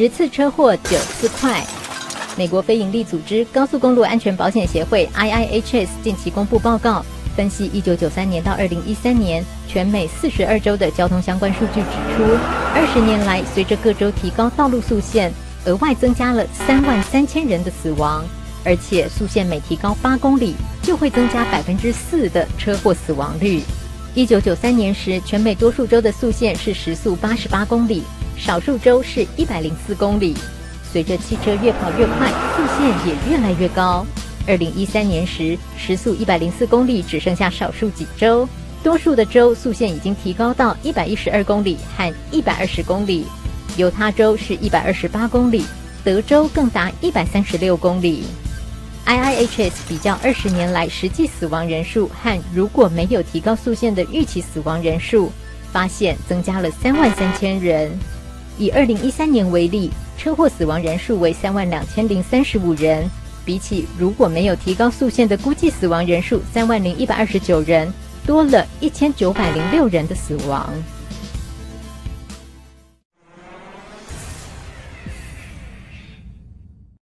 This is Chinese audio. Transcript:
10次车祸9次快。美国非营利组织高速公路安全保险协会 IIHS 近期公布报告，分析1993年到2013年全美42州的交通相关数据，指出20年来，随着各州提高道路速限，额外增加了33000人的死亡，而且速限每提高8公里，就会增加4%的车祸死亡率。1993年时，全美多数州的速限是时速88公里，少数州是104公里。随着汽车越跑越快，速限也越来越高。2013年时，时速104公里只剩下少数几州，多数的州速限已经提高到112公里和120公里。犹他州是128公里，德州更达136公里。IIHS 比较20年来实际死亡人数和如果没有提高速限的预期死亡人数，发现增加了33000人。以2013年为例，车祸死亡人数为32035人，比起如果没有提高速限的估计死亡人数30129人，多了1906人的死亡。